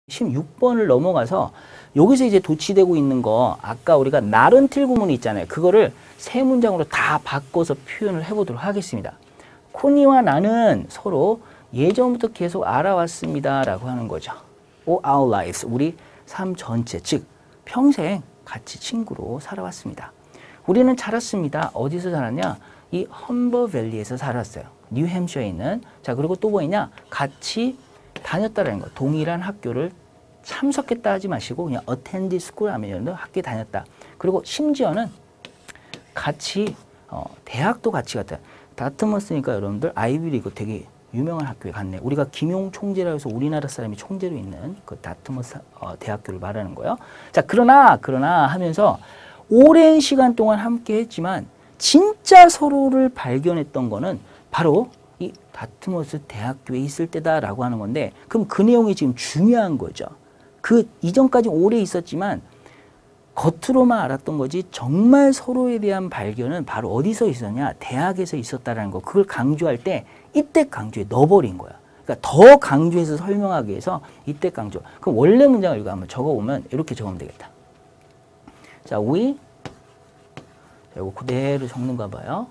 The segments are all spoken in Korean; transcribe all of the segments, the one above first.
16번을 넘어가서 여기서 이제 도치되고 있는 거 아까 우리가 나른틸 구문이 있잖아요. 그거를 세 문장으로 다 바꿔서 표현을 해보도록 하겠습니다. 코니와 나는 서로 예전부터 계속 알아왔습니다 라고 하는 거죠. All our lives, 우리 삶 전체, 즉 평생 같이 친구로 살아왔습니다. 우리는 자랐습니다. 어디서 자랐냐? 이 험버밸리에서 살았어요. 뉴햄셔에 있는. 자, 그리고 또 뭐냐? 같이 다녔다라는 거. 동일한 학교를 참석했다 하지 마시고 그냥 attend school 하면 학교에 다녔다. 그리고 심지어는 같이 대학도 같이 갔다. 다트머스니까 여러분들 아이비리그 되게 유명한 학교에 갔네. 우리가 김용 총재라 해서 우리나라 사람이 총재로 있는 그 다트머스 대학교를 말하는 거예요. 자, 그러나 하면서 오랜 시간 동안 함께 했지만 진짜 서로를 발견했던 거는 바로 이 다트머스 대학교에 있을 때다라고 하는 건데, 그럼 그 내용이 지금 중요한 거죠. 그 이전까지 오래 있었지만 겉으로만 알았던 거지 정말 서로에 대한 발견은 바로 어디서 있었냐? 대학에서 있었다라는 거. 그걸 강조할 때 이때 강조에 넣어버린 거야. 그러니까 더 강조해서 설명하기 위해서 이때 강조. 그럼 원래 문장을 이거 한번 적어보면 이렇게 적으면 되겠다. 자, we 이거 그대로 적는가 봐요.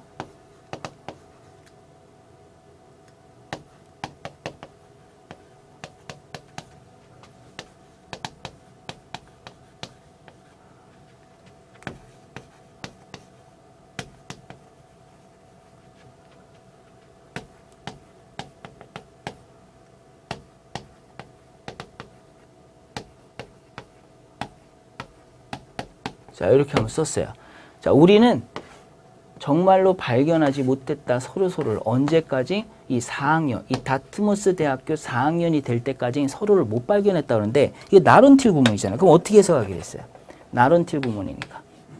자, 이렇게 한번 썼어요. 자, 우리는 정말로 발견하지 못했다 서로를 언제까지? 이 4학년, 이 다트머스 대학교 4학년이 될 때까지 서로를 못 발견했다 그러는데 이게 나른틸 구문이잖아요. 그럼 어떻게 해석하게 됐어요? 나른틸 구문이니까.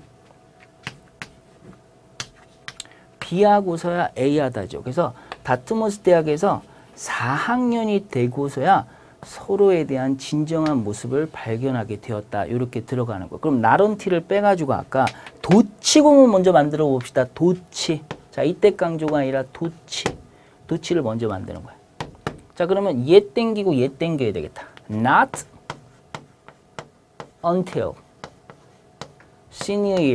B하고서야 A하다죠. 그래서 다트머스 대학에서 4학년이 되고서야 서로에 대한 진정한 모습을 발견하게 되었다. 이렇게 들어가는 거. 그럼 나른티를 빼가지고 아까 도치 구문 먼저 만들어 봅시다. 도치. 자, 이때 강조가 아니라 도치. 도치를 먼저 만드는 거야. 자, 그러면 얘 땡기고 얘 땡겨야 되겠다. Not until senior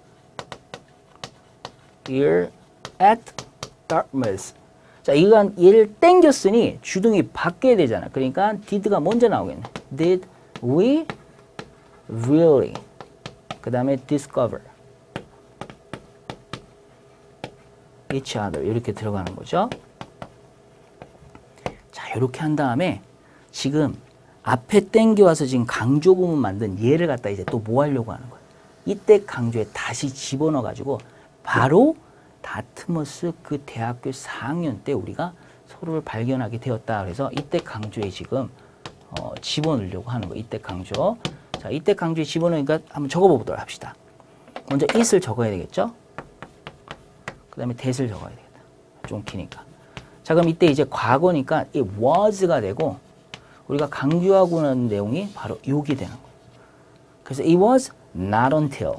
year at Dartmouth. 자, 이건 얘를 땡겼으니 주둥이 바뀌어야 되잖아. 그러니까 did가 먼저 나오겠네. Did we really? 그 다음에 discover each other. 이렇게 들어가는 거죠. 자, 이렇게 한 다음에 지금 앞에 땡겨와서 지금 강조 부분 만든 얘를 갖다 이제 또 뭐 하려고 하는 거야. 이때 강조에 다시 집어넣어가지고 바로 다트머스 그 대학교 4학년 때 우리가 서로를 발견하게 되었다. 그래서 이때 강조에 지금 집어넣으려고 하는 거. 이때 강조. 자, 이때 강조에 집어넣으니까 한번 적어보도록 합시다. 먼저 it을 적어야 되겠죠? 그 다음에 that을 적어야 되겠다. 좀 기니까. 자, 그럼 이때 이제 과거니까 이 was가 되고 우리가 강조하고 있는 내용이 바로 요게 되는 거예요. 그래서 it was not until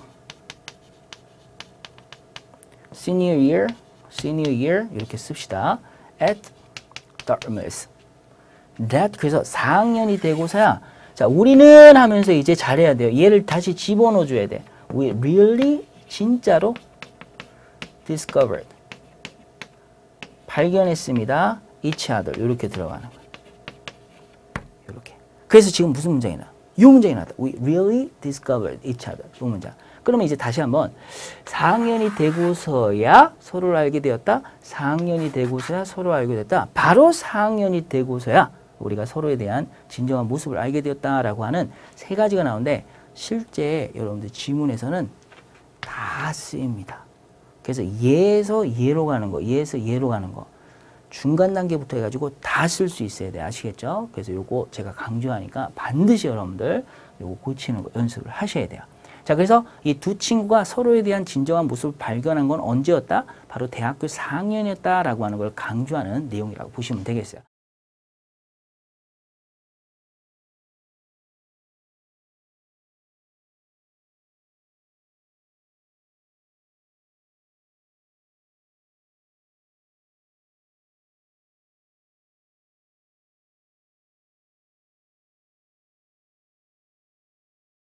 senior year 이렇게 씁시다. at Dartmouth. that 그래서 4학년이 되고서야 자, 우리는 하면서 이제 잘해야 돼요. 얘를 다시 집어넣어 줘야 돼. We really 진짜로 discovered 발견했습니다. each other 이렇게 들어가는 거예요. 이렇게. 그래서 지금 무슨 문장이 나? 이 문장이 나왔다. We really discovered each other. 이 문장. 그러면 이제 다시 한번 4학년이 되고서야 서로를 알게 되었다. 4학년이 되고서야 서로 알게 됐다. 바로 4학년이 되고서야 우리가 서로에 대한 진정한 모습을 알게 되었다라고 하는 세 가지가 나오는데 실제 여러분들 지문에서는 다 쓰입니다. 그래서 얘에서 얘로 가는 거, 얘에서 얘로 가는 거 중간 단계부터 해가지고 다 쓸 수 있어야 돼. 아시겠죠? 그래서 요거 제가 강조하니까 반드시 여러분들 요거 고치는 거 연습을 하셔야 돼요. 자, 그래서 이 두 친구가 서로에 대한 진정한 모습을 발견한 건 언제였다? 바로 대학교 4학년이었다라고 하는 걸 강조하는 내용이라고 보시면 되겠어요.